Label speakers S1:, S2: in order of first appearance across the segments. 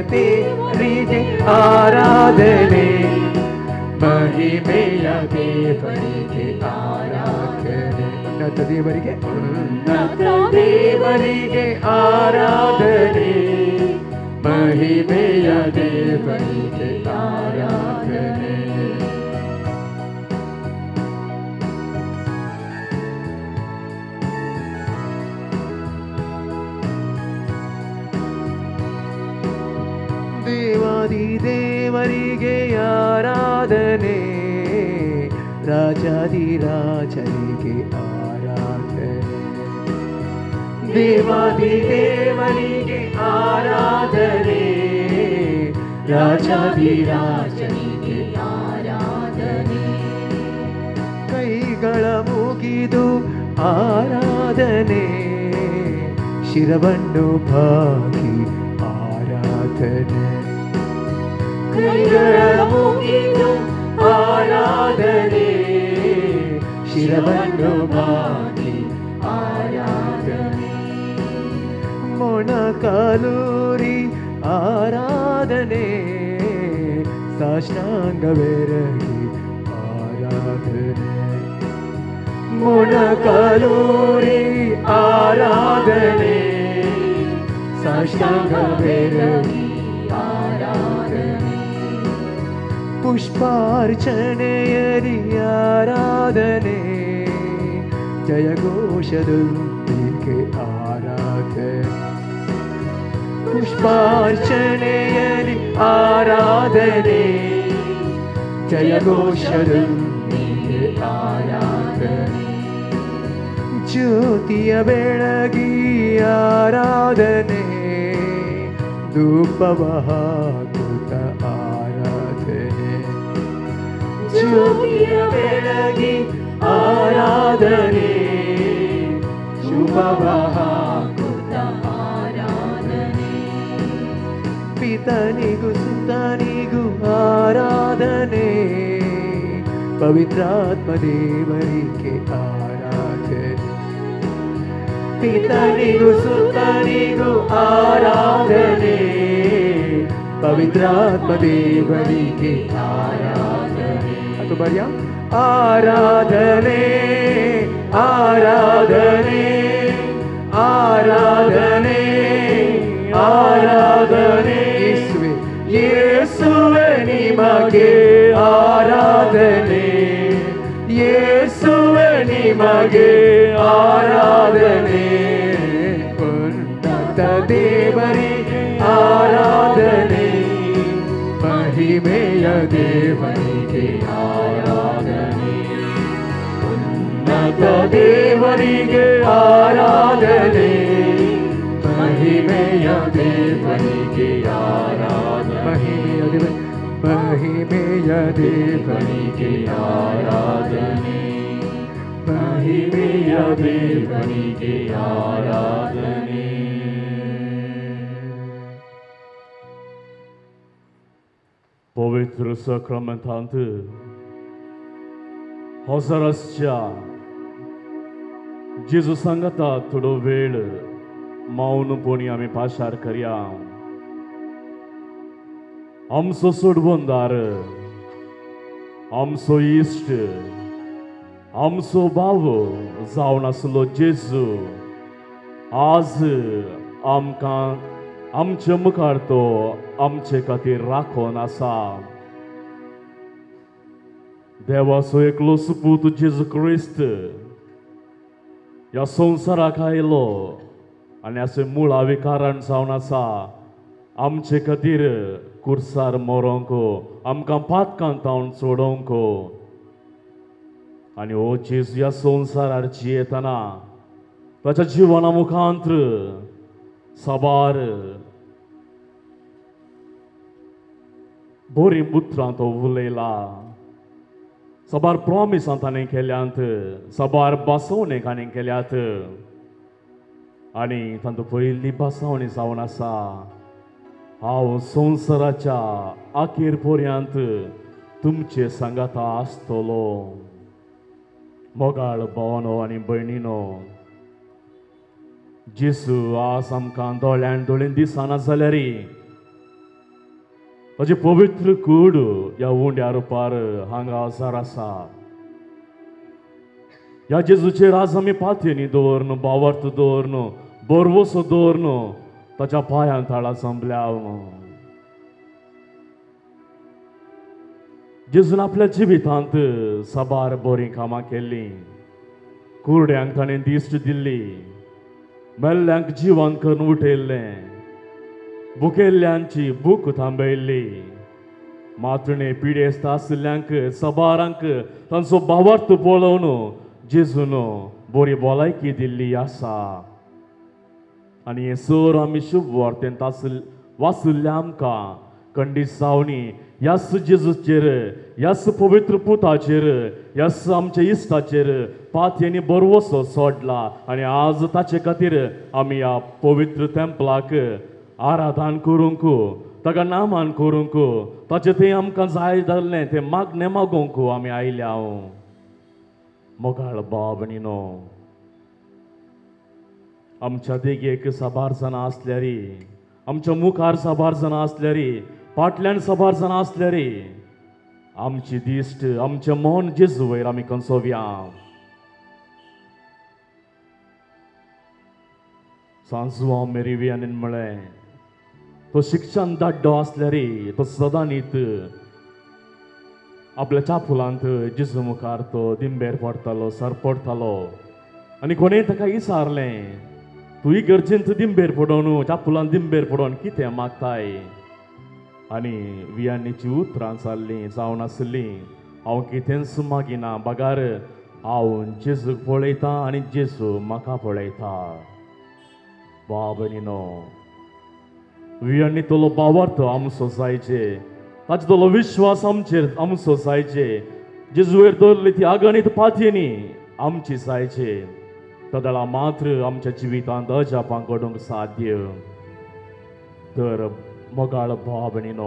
S1: ದೇವರಿಗೆ ಆರಾಧನೆ, ಮಹಿಮೆಯ ದೇವರಿಗೆ ಆರಾಧನೆ. ಉನ್ನತ ದೇವರಿಗೆ ದೇವರಿಗೆ ಆರಾಧನೆ, ಮಹಿಮೆಯ ದೇವರಿಗೆ ಆರಾಧನೆ. ದೇವಾದಿ ದೇವರಿಗೆ ಆರಾಧನೆ, ರಾಜಾದಿ ರಾಜರಿಗೆ ಆರಾಧನೆ. ದೇವಾದಿ ದೇವರಿಗೆ ಆರಾಧನೆ, ರಾಜಾದಿ ರಾಜರಿಗೆ ಆರಾಧನೆ. ಕೈಗಳ ಮುಗಿದು ಆರಾಧನೆ, ಶಿರವನ್ನು ಬಾಗಿ ಆರಾಧನೆ. ಕೈಗಳ ಮುಗಿದು ಆರಾಧನೆ, ಶಿರವನ್ನು ಬಾಗಿ ಆರಾಧನೆ. ಮೊಣಕಾಲೂರಿ ಆರಾಧನೆ, ಸಾಷ್ಟಾಂಗವೆರಗಿ ಆರಾಧನೆ. ಮೊಣಕಾಲೂರಿ ಆರಾಧನೆ, ಸಾಷ್ಟಾಂಗವೆರಗಿ ಆರಾಧನೆ. ಪುಷ್ಪಾರ್ಚನೆಯರಿ ಆರಾಧನೆ, ಜಯಘೋಷದೊಂದಿಗೆ ಆರಾಧನೆ. ಪುಷ್ಪಾರ್ಚನೆಯರಿ ಆರಾಧನೆ, ಜಯಘೋಷದೊಂದಿಗೆ ಆರಾಧನೆ. ಜ್ಯೋತಿಯ ಬೆಳಗಿ ಆರಾಧನೆ, ಧೂಪವ ಹಾಕುತ್ತ ಆರಾಧನೆ. ಜ್ಯೋತಿಯ ಬೆಳಗಿ ಆರಾಧನೆ, ಶುಭವ ಹಾಕುತ್ತ ಆರಾಧನೆ. ಪಿತನಿಗೂ ಸುತನಿಗೂ ಆರಾಧನೆ, ಪವಿತ್ರಾತ್ಮ ದೇವರಿಗೆ ಆರಾಧನೆ. ಪಿತನಿಗೂ ಸುತನಿಗೂ ಆರಾಧನೆ, ಪವಿತ್ರಾತ್ಮ ದೇವರಿಗೆ ಆರಾಧನೆ. ಅದು ಬರ್ಯ ಆರಾಧನೆ, ಆರಾಧನೆ, ಆರಾಧನೆ, ಆರಾಧನೆ. ಯೇಸುವೆ ಯೇಸುವೆ ನಿಮಗೆ ಆರಾಧನೆ, ಯೇಸುವೆ ನಿಮಗೆ ಆರಾಧನೆ. ಉನ್ನತ ದೇವರಿಗೆ ಆರಾಧನೆ, ಮಹಿಮೆಯ ದೇವರಿಗೆ ಆರಾಧನೆ. ಉನ್ನತ ದೇವರಿಗೆ ಆರಾಧನೆ, ಮಹಿಮೆಯ ದೇವರಿಗೆ ಆರಾಧನೆ. ಮಹಿಮೆಯ ದೇವರಿಗೆ ಆರಾಧನೆ, ಮಹಿಮೆಯ ದೇವರಿಗೆ ಆರಾಧನೆ.
S2: Povětr sakramentanty, ಹೊಸರಸ್ಯ जेजू सांगता थोडो वेळ मौन पोणी आम्ही पाशार करया. आमचो सोडवंदार, आमचो इश्ट, आमचो भाव जावन आसलो जेजू आज आमकां आमचे मुखार तो आमचे खातीर राखोन आसा. देवाचो एकलो सुपूत जेजू क्रिस्त ह्या संवसाराक आयलो आनी असे मुळावे कारण जावन आसा आमचे खातीर कुर्सार मरोंक, आमकां पातकांत तावन सोडोंक. आनी हो जेजू ह्या संवसारार जियेतना ताच्या जिवना मुखांतर साबार बरी उतरां तो उलयला. साबार प्रॉमिसां ताणें केल्यात, साबार बासवणे ताणें केल्यात. आनी तातूंत पयली बासवणी जावन आसा, हांव संवसाराच्या आखेर पर्यंत तुमचे सांगाता आसतलो. मोगाळ भावानो आनी भयणीनो, जेजू आज आमकां दोळ्यान दोळीन दिसना जाल्यार ताची पवित्र कूड ह्या उंड्यार पार हांगासर आसा. ह्या जेजूचेर आज आमी पातयेनी दवरन बावर्त दवरन बरवसो दवरन ताच्या पांयां ताळा संपल्या. जेजून आपल्या जिवितांत साबार बरीं कामां केल्लीं. कुरड्यांक ताणें दिश्ट दिल्ली, मेल्ल्यांक जिवंत करून उठयल्लें, भुकेल्ल्यांची भूक थांबयल्ली, मातणे पिडेस्त आशिल्ल्यांक साबारांक तांचो भावार्थ पळोवन जेजून बरी भलायकी दिल्ली आसा. आनी हें सर आमी शुभ वार्तेंत वाचुल्लें आमकां खंडिसावनी ह्याच जेजूचेर, ह्याच पवित्र पुताचेर, ह्याच आमच्या इश्टाचेर पातयेनी बरवसो सोडला. आनी आज ताचे खातीर आमी ह्या पवित्र तेंपलाक आराधन करूंक, ताका नामान करूंक, ताचें थंय आमकां जाय जाल्लें तें मागणें मागोवंक आमी आयल्या. मोगाळ भाव भयणीनो, आमच्या देगेक साबार जाणां आसल्यारी, आमच्या मुखार साबार जाणां आसल्यारी, फाटल्यान साबार जाणां आसल्यारी आमची दिश्ट, आमचें मन जेजू वयर आमी कंसोवया. सांजू मेरी वियानीन म्हळें, तो शिक्षण धाड्डो आसल्यारी तो सदां न्हीत आपल्या चापुलांत जेजू मुखार तो दिंबेर पडटालो, सर पडटालो. आनी कोणें ताका विचारलें, तूं इगर्जेंत दिंबेर पडोवन, चापुलांत दिंबेर पडोवन कितें मागताय? आनी वियानीची उतरां जावन आसलीं, हांव कितेंच मागिना, बागार हांव जेजूक पळयतां आनी जेजू म्हाका पळयता. भाव भयणीनो, वियानी तोलो भावार्थ आमचो जायचे, ताचे तोलो विश्वास आमचेर आमचो जायचे, जेजूवेर दवरली ती अगणित पातयेनी आमची जायचे. तदळा मात्र आमच्या जिवितांत अजापां घडोवंक साध्य. तर मोगाळ भाव भयणीनो,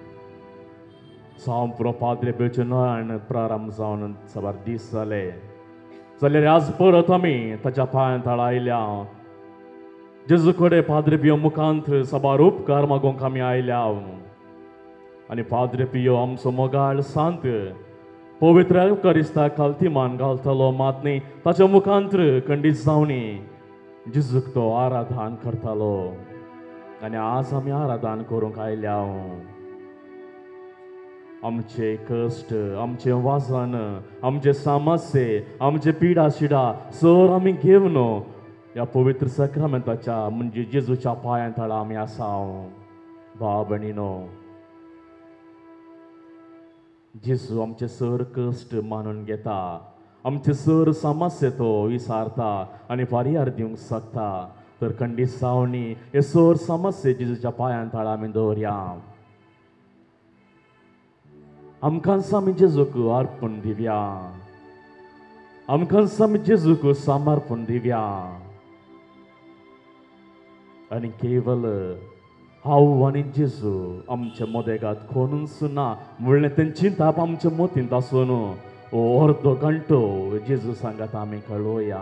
S2: सावन पुरो पाद्रे बेचे नोयान प्रारंभ जावन साबार दीस जाले जाल्यार आज परत आमी ताच्या पांयां ताळा आयल्या. जेजू कडेन पाद्रे पियो मुखांत साबार उपकार मागोवंक आमी आयल्या. आनी पाद्रे पियो आमचो मोगाळ सांत पवित्र युकारिस्ताक काल्तिमान घालतलो, मात न्ही ताच्या मुखांत खंडीत जावनी जेजूक तो आराधन करतालो. आनी आज आमी आराधन करूंक आयल्या. आमचे कश्ट, आमचे वाजन, आमचे सामस्ये, आमचे पिडा शिडा सर आमी घेवन ह्या पवित्र सक्रामेंताच्या म्हणजे जेजूच्या पांयां ताळा आमी आसा. भाव भयणीनो, जेजू आमचे सर कश्ट मानून घेता, आमचे सर समस्या तो विचारता आनी पर्याय दिवंक शकता. तर खंडीत जावनी हे सर समस्या जेजूच्या पांयां ताळा आमी दवरया. आमकां आमी जेजूक अर्पण दिवया, आमकां आमी जेजूक समर्पण दिवया. आनी केवल हांव आनी जेजू आमच्या मोदेगांत कोणूच ना म्हणलें तें चिंतप आमच्या मोतींत आसून अर्दो घंटो जेजू सांगात आमी कळोवया.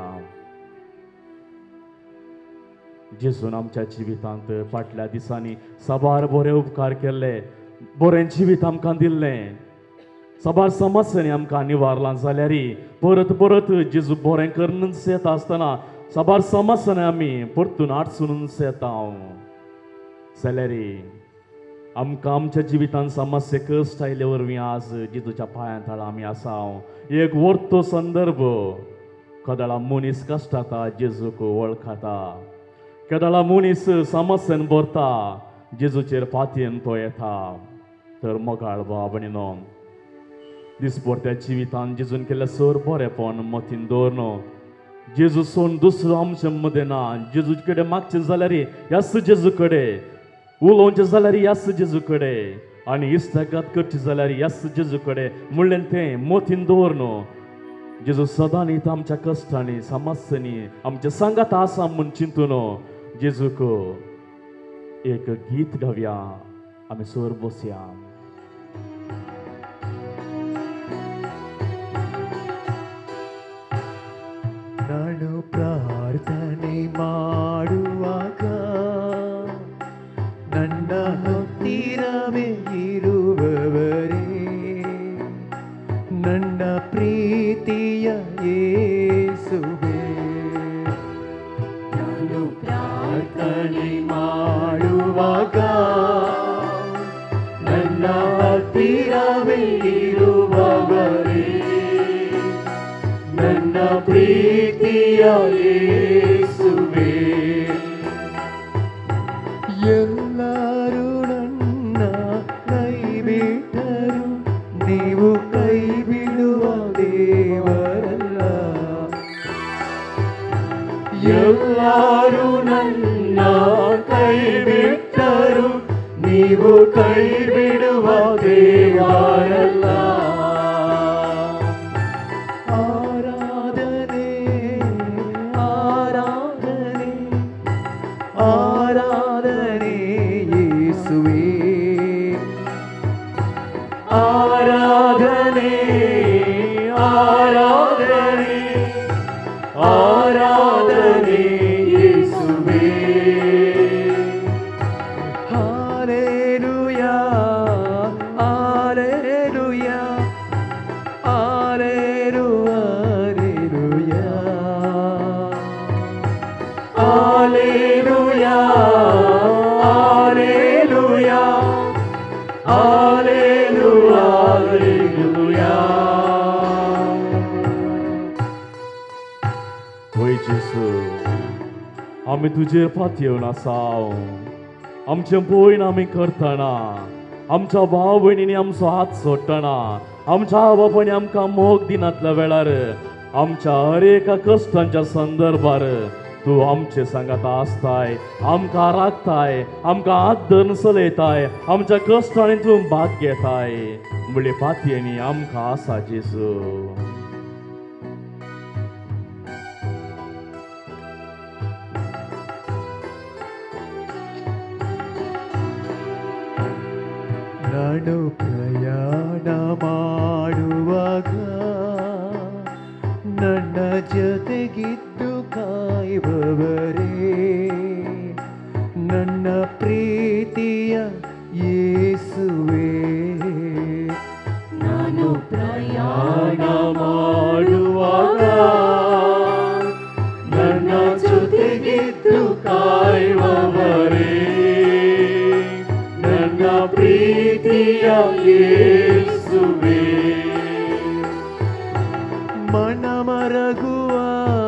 S2: जेजून आमच्या जिवितांत फाटल्या दिसांनी साबार बरे उपकार केले, बरें जिवीत आमकां दिल्लें, साबार समस्यांनी आमकां निवारलां. जाल्यार परत परत जेजू बरें करूनच येता आसतना साबार समस्यांनी आमी परतून आडसूनच येता. जाल्यार आमकां आमच्या जिवितांत समस्या कश्ट आयले वरवीं आज जेजूच्या पांयां ताळा आमी आसा. एक वर्तो संदर्भ, कदाळा मनीस कश्टाता जेजूक वळखता, कदाळा मनीस समस्येन भरता जेजूचेर पातयेन तो येता. तर मोगाळ भाव भयणीनो, दिसभर जिवितांत जेजून केल्लें सर बरेंपण मतीन दवरन जेजू सोडून दुसरो आमचे मदें ना. जेजू कडेन मागचें जाल्यार ह्याच जेजू कडेन, उलोवचें जाल्यार ह्याच जेजू कडेन, आनी इश्टाघात करचें जाल्यार ह्याच जेजू कडेन म्हणलें तें मतीन दवरन जेजू सदां न्ही आमच्या कश्टांनी समस्यांनी आमच्या सांगात आसा म्हूण चिंतून जेजूक एक गीत गावया. आमी सर बसया.
S1: ನಾನು ಪ್ರಾರ್ಥನೆ ಮಾಡುವಾಗ ನನ್ನ ಹತ್ತಿರವೇ
S2: ಪ್ರೀತಿಯ ಯೇಸುವೇ.
S1: ಎಲ್ಲರೂ ನನ್ನ ಕೈ ಬಿಟ್ಟರು, ನೀವು ಕೈ ಬಿಡುವ ದೇವರಲ್ಲ.
S2: ಎಲ್ಲರೂ ನನ್ನ ಕೈ ಬಿಟ್ಟರು, ನೀವು ಕೈ ಬಿಡುವ ದೇವರಲ್ಲ.
S1: ಆರಾಧನೆ ಆರಾಧನೆ ಆರಾಧನೆ ಯೇಸುವೇ.
S2: ಆರಾಧನೆ ಆರಾಧನೆ ಆರಾಧನೆ ಯೇಸುವೇ.
S1: Hallelujah hallelujah hallelujah
S2: Alleluia, Alleluia, Alleluia, Alleluia. होय जेसू, आमी तुजेर फातयेवन आसाव. आमचें भोयण आमी करतना, आमच्या भाव भयणींनी आमचो हात सोडटना, आमच्या बापायनी आमकां मोग दिनातल्या वेळार, आमच्या हर एका कश्टांच्या संदर्भार तू आमचे सांगात आसताय, आमकां राखताय, आमकां हात धरून चलयताय, आमच्या कश्टांनी तूं भाग घेताय. म्हणले फातयेनी आमकां आसा जेसू.
S1: ನಾನು ಪ್ರಯಾಣ ಮಾಡುವಾಗ ನನ್ನ ಜೊತೆಗಿದ್ದು ಕಾಯುವವರೇ, ನನ್ನ ಪ್ರೀತಿಯ ಯೇಸುವೇ.
S2: ನಾನು ಪ್ರಯಾಣ ಮಾಡುವಾಗ ನನ್ನ ಜೊತೆಗಿದ್ದು ಕಾಯುವವರೇ, ನನ್ನ ಪ್ರೀತಿಯ ಯೇಸುವೇ.
S1: ಮನಮರಗುವ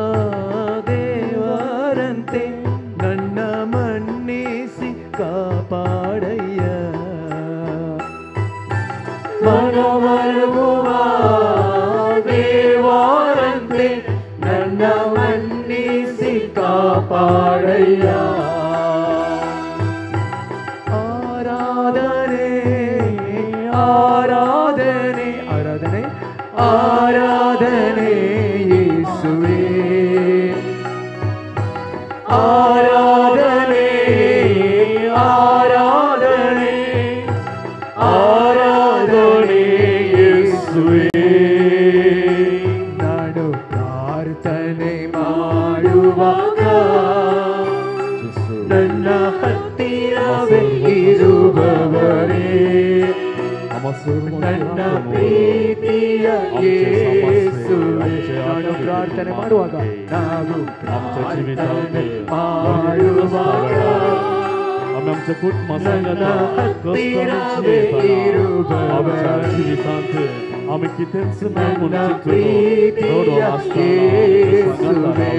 S1: ದೇವರಂತೆ ನನ್ನ ಮನ್ನಿಸಿ ಕಾಪಾಡಯ್ಯ.
S2: ಮನಮರಗುವ ದೇವರಂತೆ ನನ್ನ ಮನ್ನಿಸಿ ಕಾಪಾಡಯ್ಯ.
S1: ಆರಾಧನೆ ಆರಾಧನೆ ಆರಾಧನೆ ಆರಾಧನೆ ಯೇಸುವೇ.
S2: ಆರಾಧನೆ ಆರಾಧನೆ ಆರಾಧನೆ ಯೇಸುವೇ.
S1: ನಾನು ಪ್ರಾರ್ಥನೆ ಮಾಡುವಾಗ ನನ್ನ ಹತ್ತಿರವೇ ಇರುವವರೇ, ನನ್ನ ಪ್ರೀತಿಯ ಯೇಸುವೇ. ನಾನು ಪ್ರಾರ್ಥನೆ ಮಾಡುವಾಗ ನಾವು ಪ್ರಾರ್ಥನೆ ಮಾಡುವಾಗ
S2: आम्ही आमच्या कुटुंबात
S1: ನನ್ನ ಹತ್ತಿರವೇ
S2: आमच्या
S1: ಇರುವವರೇ,
S2: जीवितांत आम्ही कितेंच
S1: ನನ್ನ ಪ್ರೀತಿಯ ಯೇಸುವೇ.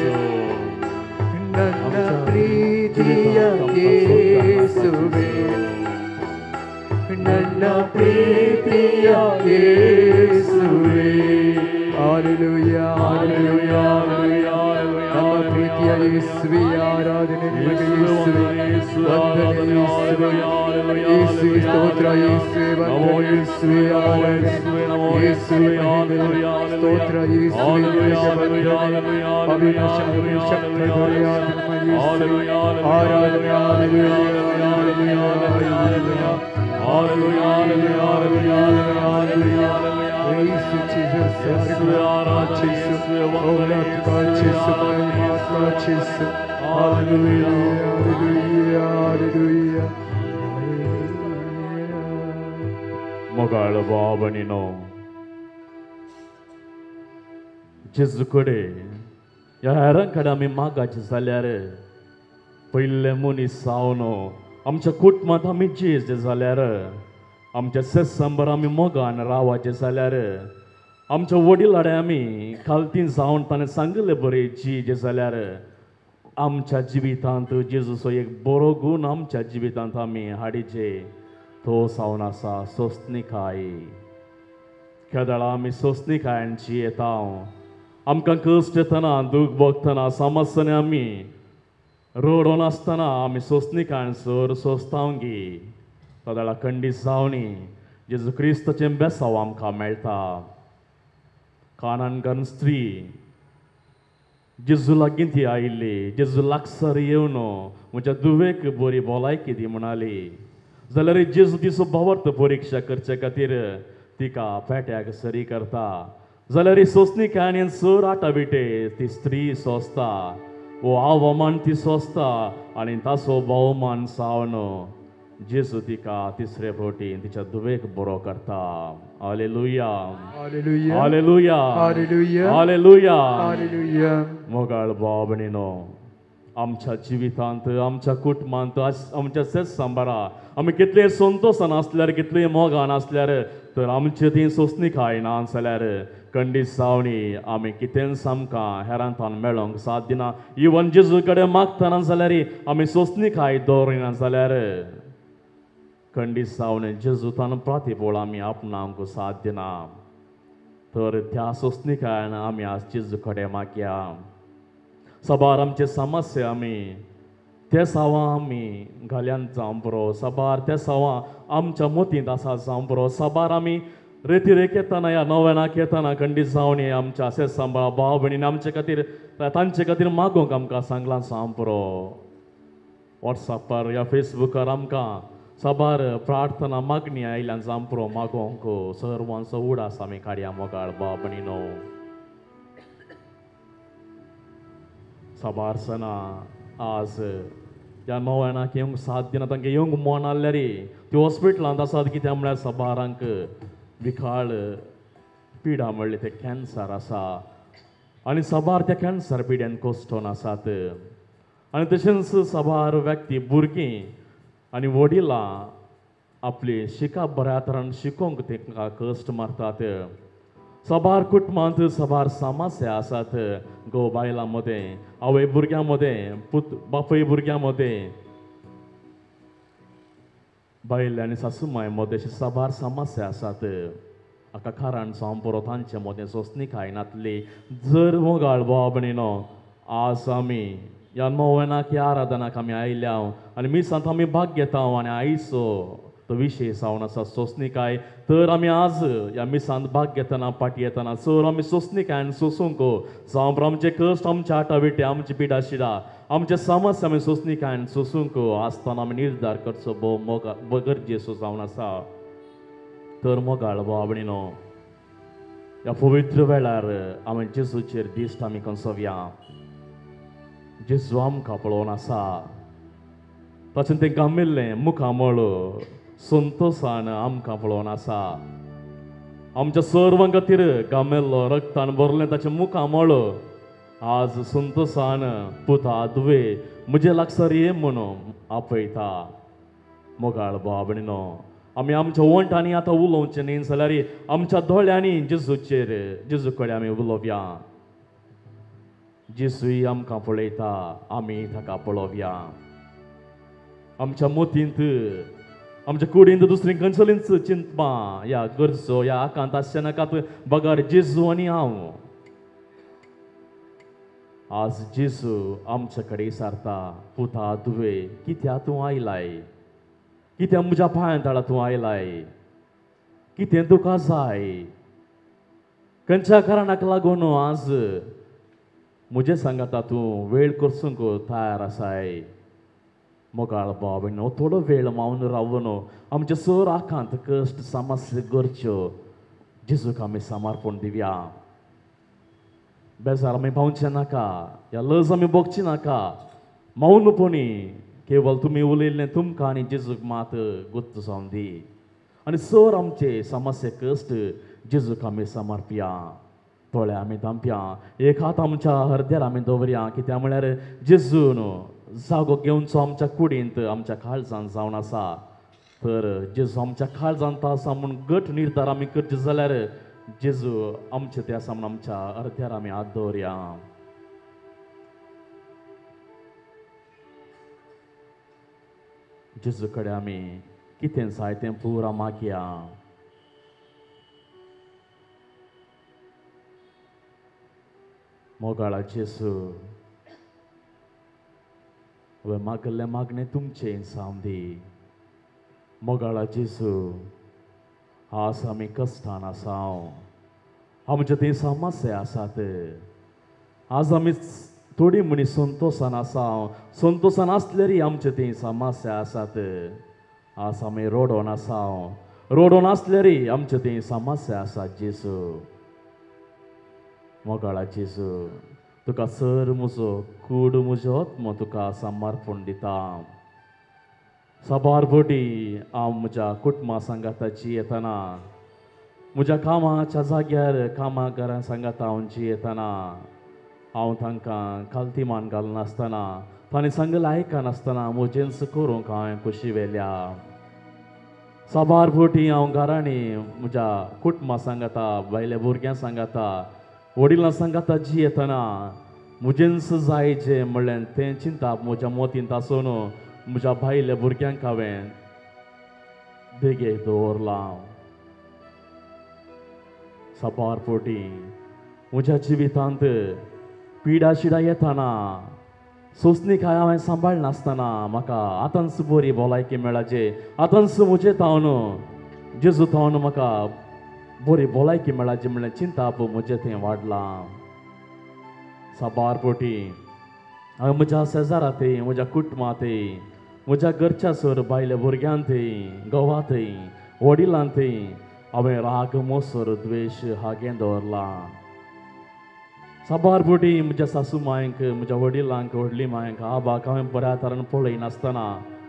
S1: ನನ್ನ ಪ್ರೀತಿಯ ಯೇಸುವೇ, ನನ್ನ ಪ್ರೀತಿಯ ಯೇಸುವೇ. Hallelujah hallelujah hallelujah. ನಮ್ಮ ಪ್ರೀತಿಯ ಯೇಸುವೇ, ಆರಾಧನೆ ನಿಮಗೆ ಯೇಸುವೇ, ವಂದನೆ ಯೇಸುವೇ, ಯೇಸುವೇ ಸ್ತೋತ್ರ, ಯೇಸುವೇ ವಂದನೆ, ಯೇಸುವೇ ಆರಾಧನೆ, ಯೇಸುವೇ ಮಹಿಮೆ, ಸ್ತೋತ್ರ ಯೇಸುವೇ ನಿಮಗೆ ವಂದನೆ, ಅಭಿನಶಕ್ತಿ ಶಕ್ತಿ ದೊರೆಯಾದ ನಮ್ಮ ಯೇಸುವೇ, ಆರಾಧನೆ hallelujah hallelujah. Praise you, Jesus. God, Jesus. Oh, Lord God, Jesus. My God, Jesus. Hallelujah, hallelujah, hallelujah.
S2: मोगाळ बाबणीनो जेजू कडेन ह्या हेरां कडेन आमी मागाचे जाल्यार पयले मनीस जावन आमच्या कुटुंबांत आमी जेज जाल्यार आमच्या सेसंबर आमी मोगान रावचे जाल्यार आमच्या वडिलाडे आमी खालती जावन ताणें सांगले बरे जी जाल्यार आमच्या जिवितांत जेजूचो एक बरो गूण आमच्या जिवितांत आमी हाडिचे तो जावन आसा सोंसणीकाय. केदळा आमी सोंसणीकायांची येता आमकां कश्ट येतना दूख भोगतना समस्याने आमी रडोन आसतना आमी सोंसणीकायांसर सोंसतावंगी केदळा खंडीत जावनी जेजू क्रिस्ताचें बेसांव आमकां मेळटा. कानानगन स्त्री जेजू लागीं ती आयिल्ली जेजू लागसार येवन म्हज्या दुवेक बरी भलायकी दी म्हणाली जाल्यार जेजू तिचो भावार्थ परीक्षा करचे खातीर तिका पेट्याक सरी करता. जाल्यार ही सोंसणीकायेन सर आटाबिटे ती स्त्री सोंसता वो आवमान ती सोंसता आनी ताचो भोवमान सावन जेजू तिका तिसरे फावटी तिच्या दुवेक बरो करता. Hallelujah
S1: hallelujah
S2: hallelujah
S1: hallelujah
S2: hallelujah.
S1: Hallelujah.
S2: मोगाळ भाव भयणीनो, आमच्या जिवितांत आमच्या कुटुंबांत आमच्या सेस सांबारा आमी कितले संतोशान आसल्यार कितले मोगान आसल्यार तर आमचे ती सोंसणीकाय ना जाल्यार खंडीत जावनी आमी कितें आमकां हेरांतान मेळोंक साध्य ना. इवन जेजू कडेन मागतना जाल्यार आमी सोंसणीकाय दवरिना जाल्यार खंडीत जावन जेजूतान प्रातिपोळ आमी आपणावंक साध्य ना. तर त्या सोंसणीकायेन आमी आज जेजू कडेन मागया. सबार आमचे समस्या आमी ते सावा आमी घाल्यान जावं बरो सबार ते सावा आमच्या मोतींत आसा जावं बरो सबार आमी रेतीरेक येतना या नव्यानाक येतना खंडीत जावनी आमच्या अशें सांबाळ भाव भयणीन आमचे खातीर तांचे खातीर मागोवंक आमकां सांगलां जावं बरो. वॉट्सॅपार या फेसबुकार आमकां सबार प्रार्थना मागणी आयल्यान जावं बरो मागोवंक सर्वांचो उडास आमी काडया मोगाळ भाव भयणीनो. सबार सना आज ह्या नव्यानाक येवंक साध्य ना तांकां येवंक मन आसल्यार ती हॉस्पिटलांत आसात कित्याक म्हळ्यार सबारांक विखाळ पिडा म्हणले ते कॅन्सर आसा आनी सबार त्या कॅन्सर पिड्यान कोस्टोन आसात. आनी तशेंच सबार व्यक्ती भुरगीं आनी वडिलां आपली शिकप बऱ्या तरान शिकोवंक तांकां कश्ट मारतात. सबार कुटुंबांत सबार समस्या आसात. घोव बायलां मदें आवय भुरग्यां मदें बापय भुरग्यां मदें बायल आनी सासूमाय मदें अशी सबार समस्या आसात. हाका कारण जावं बरो तांचे मदें सोंसणीकाय नातली. जर मोगाळ भाव भयणीनो आज आमी ह्या नव्यानाक ह्या आराधनाक आमी आयल्या आनी मिसांत आमी भाग घेता आनी आयचो तो विशय जावन आसा सोंसणीकाय. तर आमी आज ह्या मिसांत भाग घेतना पाटी येतना चड आमी सोंसणीकायेन सोंसूंक जावं बरो आमचे कश्ट आमचे आटाविटे आमची पिडा शिडा आमचे समस्या आमी सोंसणीकायेन सोंसूंक आसतना आमी निर्धार करचो भोव गरजेचो जावन आसा. तर मोगाळ भाव भयणीनो ह्या पवित्र वेळार आमी जेजूचेर दिश्ट आमी कंसोवया. जेजू आमकां पळोवन आसा ताचें तें गामिल्लें मुखामळ संतोशान आमकां पळोवन आसा. आमच्या सर्वां खातीर गामिल्लो रक्तान भरलें ताचें मुखामळ आज संतोशान पुता दुवे म्हजे लागसार ये म्हणून आपयता. मोगाळ भाव भयणीनो आमी आमच्या वंटांनी आतां उलोवचें न्ही जाल्यार आमच्या दोळ्यांनी जेजू कडेन आमी उलोवया. जेजूय आमकां पळयता आमी ताका पळोवया. आमच्या मोतींत आमच्या कुडींत दुसरी खंयचलींच चिंतपा या गरजो या आकांत आसचे नाकात बगार जेजू आनी हांव. आज जेजू आमचे कडेन विचारता पुता तुवे कित्या तूं आयलाय कित्या म्हज्या पांया तळा तूं आयलाय कितें तुका जाय खंयच्या कारणाक लागून आज म्हजे सांगाता तूं वेळ करसूंक तयार आसाय. मोगाळ भाव भयणीनो थोडो वेळ मावन रावन आमचे सर आकांत कश्ट समस्या गरज्यो जेजूक आमी समर्पण दिवया. बेजार आमी पावचे नाका या लज आमी भोगची नाका. मौनपणी केवळ तुमी उलयल्लें तुमकां आनी जेजूक मात गुप्त जावन दी आनी सर आमचे समस्या कश्ट जेजूक आमी समर्पया. दोळे आमी धांपया एक हात आमच्या हृदयार आमी दवरया कित्याक म्हळ्यार जेजून जागो घेवचो आमच्या कुडींत आमच्या काळजांत जावन आसा. तर जेजू आमच्या काळजांत आसा म्हूण गट निर्धार आमी करचे जाल्यार जेजू आमचे त्या सामन आमच्या अर्ध्यार आमी हात दवरया. जेजू कडेन आमी कितें जाय तें पुरा मागया. मोगाळा जेजू, व मागले मागणे तुमचे इंसाम दी. मोगाळा जेजू, आज आमी कश्टान आसाव, आमचे ते समस्या आसात. आज आमी थोडी मणी संतोषान आसाव, संतोषान आसल्यारी आमचे ते समस्या आसात. आज आमी रोडोन आसाव, रोडोन आसल्यारी आमचे ते समस्या आसात. जेजू मोगाळा जेजू, तुका सर म्हजो कूड म्हजो आत्मो तुका समर्पण दिता. साबार बोटी हांव म्हज्या कुटुंबा सांगाताची येतना, म्हज्या कामाच्या जाग्यार कामा घरा सांगात हांव येतना हांव तांकां खालतीमान घालनासतना, तांणी सांगलें आयकनासतना म्हजेंच करूंक हांवें खुशी वेल्या. साबार बोटी हांव घरांनी म्हज्या कुटुंबा सांगाता, भायल्या भुरग्यां सांगाता, वडिलां सांगाता जी येतना म्हजेंच जाय जें म्हणलें तें चिंता म्हज्या मोतींत आसून म्हज्या भायल्या भुरग्यांक हांवें देगेक दवरलां. साबार पोटी म्हज्या जिवितांत पिडा शिडा येताना, सोंसणीक हांवें सांबाळनासतना म्हाका आतांच बरी भलायकी मेळाचे, आतांच म्हजे तावन जेजू तावन म्हाका बरी भलायकी मेळाची म्हणलें चिंता म्हजें थंय वाडलां. साबार पोटी हांवें म्हज्या शेजारा थंय, म्हज्या कुटुंबांत थंय, म्हज्या घरच्या सर भायल्या भुरग्यां थंय, घोवा थंय, वडिलां थंय हांवें राग मोसर द्वेश हागें दवरलां. साबार पोटी म्हज्या सासू मांयक, म्हज्या वडिलांक, व्हडली मांयक, आबाक हांवें बऱ्या तरेन पळयनासतना,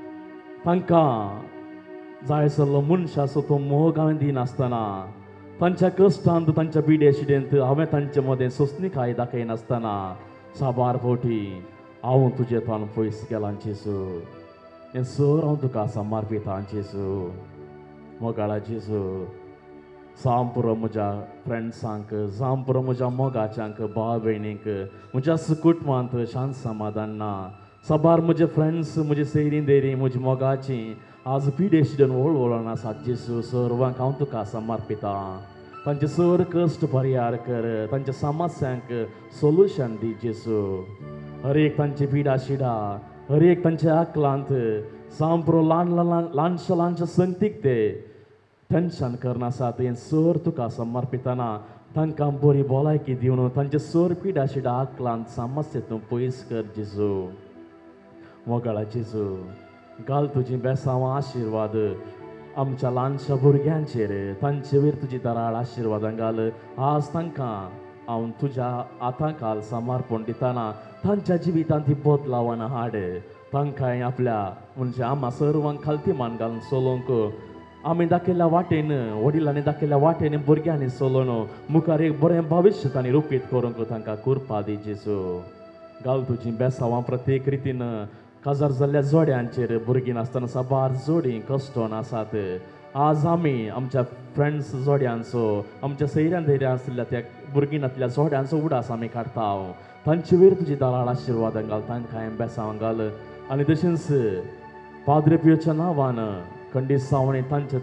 S2: तांकां जाय जाल्लो मनशां आसा तो मोग हांवें दिनासतना, तांच्या कश्टांत तांच्या बिडे शिडेंत हांवें तांचे मदें सोंसणीकाय दाखयनासतना, साबार फावटी हांव तुजे थान पयस गेलां जेजू. हें सर हांव तुका समर्पितां जेजू. मोगाळा जेजू, जावं पुरो म्हज्या फ्रेंड्सांक, जावं पुरो म्हज्या मोगाच्यांक, भाव भयणींक, म्हज्या कुटुंबांत शांत समाधान ना. साबार म्हजे फ्रेंड्स, म्हजी सैरी देरी, म्हजी मोगाचीं आज पिडे शिडून वळवळून आसात जेजू. सर्वांक हांव तुका समर्पितां. तांचे सर कश्ट परिहार कर, तांच्या समस्यांक सोल्युशन दी जेजू. हर एक तांची पिडा शिडा, हर एक तांच्या आकलांत जावं पुरो ल्हानशा संगतीक ते टेंशन करनासात, हें सर तुका समर्पितना तांकां बरी भलायकी दिवन तांचे सर पिडा शिडा आकलांत समस्येतून पयस कर जेजू. मोगाळा जेजू, घाल तुजी बेसांवां आशिर्वाद आमच्या ल्हानशा भुरग्यांचेर, तांचे वयर तुजी दराळ आशिर्वादां घाल. आज तांकां हांव तुज्या हातांखाल समर्पण दितना तांच्या जिवितांत ती बदलावण हाड. तांकां आपल्या म्हणजे आम्हा सर्वांक खालतीमान घालून चलोवंक, आमी दाखयल्या वाटेन, वडिलांनी दाखयल्या वाटेन भुरग्यांनी चलोवन मुखार एक बरें भविश्य तांणी रुपीत करूंक तांकां कृपा दी जेजू. घाल तुजी बेसांवां प्रत्येक रितीन काजार जाल्ल्या जोड्यांचेर, भुरगीं नासतना साबार जोडी कश्टोन आसात. आज आमी आमच्या फ्रेंड्स जोड्यांचो, आमच्या सैऱ्यान धैर्यां आसलेल्या त्या भुरगींनातल्या जोड्यांचो उडास आमी काडटाव. तांचे वयर तुजी दाराळ आशिर्वाद घाल, तांकां बेसांवां घाल. आनी तशेंच पाद्रे पियोच्या नांवान खंडीत सावणी तांचे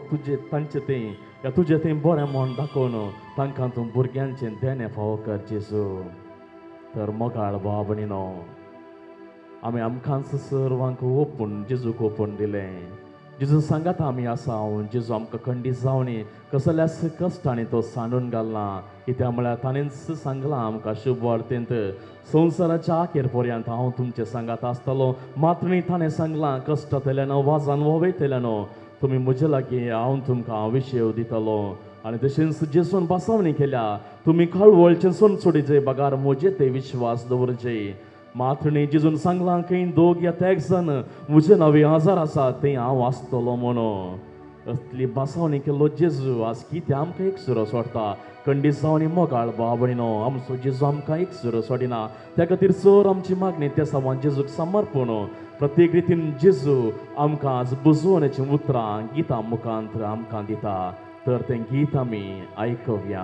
S2: तें बरें म्हूण दाखोवन तांकां तूं भुरग्यांचें देणे फावो कर जेजू. तर मोगाळ भाव भयणीनो, आमी आमकांच सर्वांक ओपून जेजूक ओपून दिलें. जेजू सांगात आमी आसा, जेजू आमकां खंडीत जावनी कसल्याच कश्टांनी तो सांडून घालना. कित्याक म्हळ्यार ताणेंच सांगलां आमकां शुभ वार्तेंत, संवसाराच्या अखेर पर्यंत हांव तुमचे सांगात आसतलो. मात्र ताणें सांगलां कश्टांतल्यान वाजान वोवयतल्यान तुमी म्हजे लागीं, हांव तुमकां विशय दितलो. आनी तशेंच जेजून बासावणी केल्या, तुमी कळवळचें सोन सोडीचे बगार म्हजे ते विश्वास दवरचे. मात्र न्ही जेजून सांगलां खंय दोग या तेग जण म्हजे नवे हजार आसात थंय हांव आसतलो म्हणून. असली बासावणी केल्लो जेजू आज कितें आमकां एक सुरो सोडटा. खंडीत जावनी मोगाळ भाव भयणीनो, आमचो जेजू आमकां एक सुरो सोडिना. त्या खातीर चड आमची मागणी त्या सामान जेजूक समर्पण. प्रत्येक रितीन जेजू आमकां आज बुजोवण्याचीं उतरां गितां मुखांत आमकां दिता. तर तें गीत आमी आयकूया.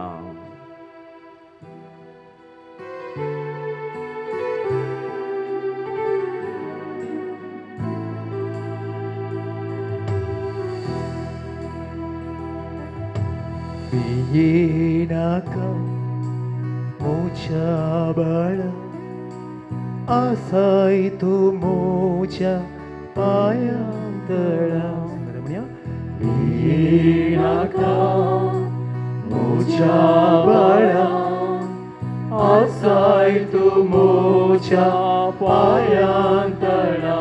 S1: येनाका मोच्या बाळा, आसाय तू मोच्या पायांतळा. येनाका मोच्या बाळा, आसाय तू मोच्या पायांतळा.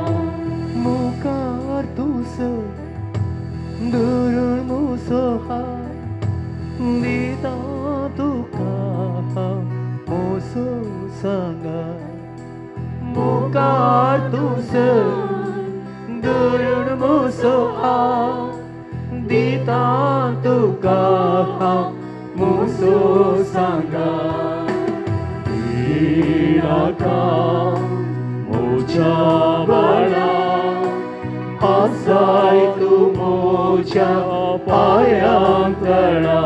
S1: मुखार तुस दुरून मुसो हात दिता तुका मोसो सांगा. मुखार तुस दुरून मुसो हात दिता तुका मोसो सांगा. येनाका मोच्या बाळा, आसाय तू मोच्या पायांतळा.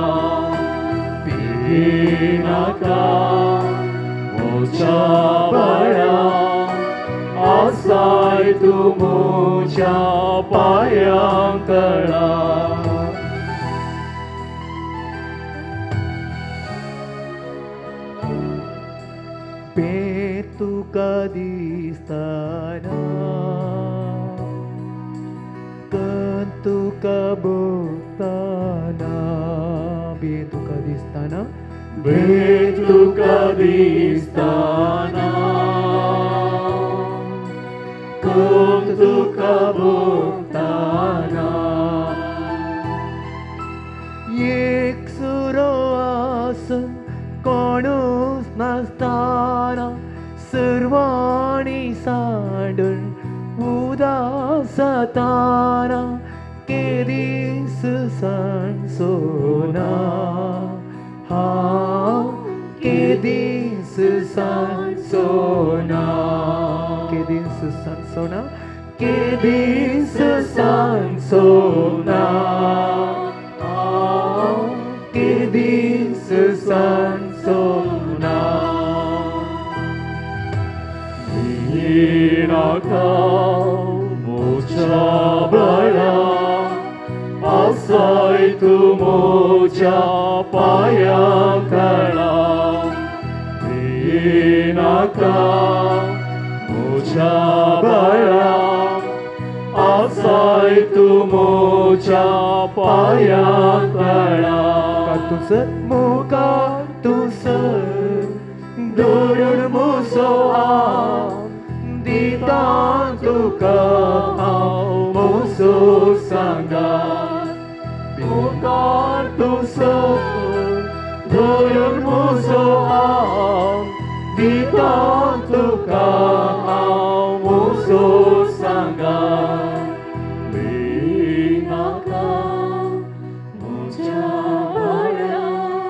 S1: येनाका मोच्या बाळा, आसाय तू मोच्या पायांतळा. पे तुका दिसताना, कण तुका भोगताना. बे तुका दिसताना, बे तुका दिसताना, कण तुका भोगताना. एक सुरो आसन कोणूच नासताना, सर्वांनी सांडून उदास जाताना. केदीस सांसोना, हांव केदीस सांसोना. केदीस सांसोना, केदीस सांसोना. हांव केदीस सांसोना. येनाका मोच्या बाळा, आसाय तू मोच्या पायांतळा. येनाका मोच्या बाळा, आसाय तू मोच्या पायांतळा. तुस मुखार तुस दुरून मुसो हात दिता तुका मोसो सांगा. मुखार तुस दुरून मुसो हात दिता तुका मोसो सांगा. येनाका मोच्या बाळा,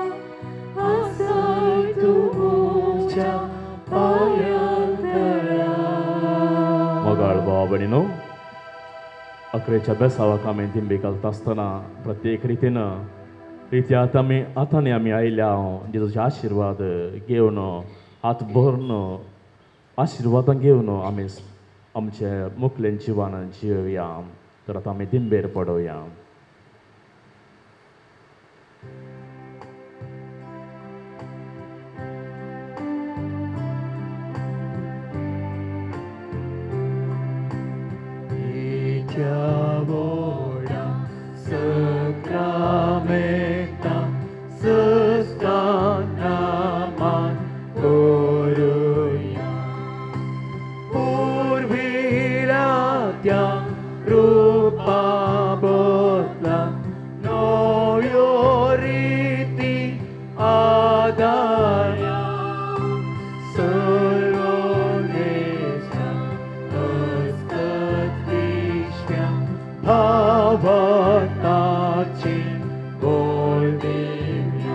S1: आसाय तू मोच्या पायांतळा.
S2: मोगाळ भावा भयणीनो, अकरेच्या बेसावाक आमी दिंबे घालता आसतना प्रत्येक रित्यात आतांनी आमी आयल्या जेजूचे आशिर्वाद घेवन हात भरून आशिर्वादां घेवन आमी आमचे मुखलें जिवन जियोया. तर आतां आमी दिंबेर पडोवया.
S1: Boda sakramenta sustanaman koruya. Urviratya rupa botla noyoriti adaya. Bhavatachi Goldimya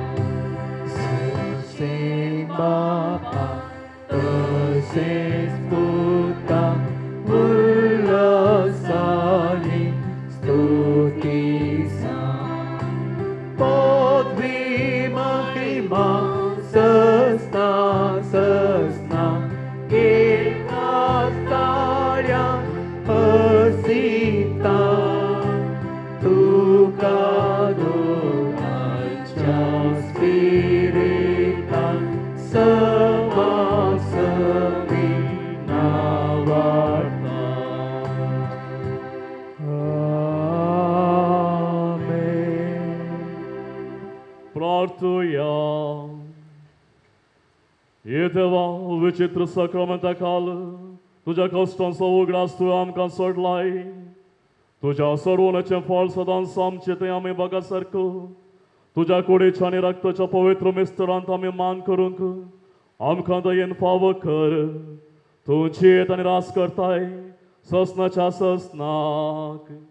S1: Sase Bapa Tase Sputa Ullasani Stuti Sam
S2: मारतोया हे देवा विचित्र सक्रमंता काल तुझ्या कष्टांचा उगडास तू आमकां सोडलाय तुझ्या सोडवण्याचे फळ सदांच आमचे ते आम्ही बघासारखं तुझ्या कुडीच्या आणि रक्ताच्या पवित्र मिस्त्रांत आम्ही मान करूंक आमकां दयेन फावो कर तू चेत आणि रास करताय ससनाच्या ससनाक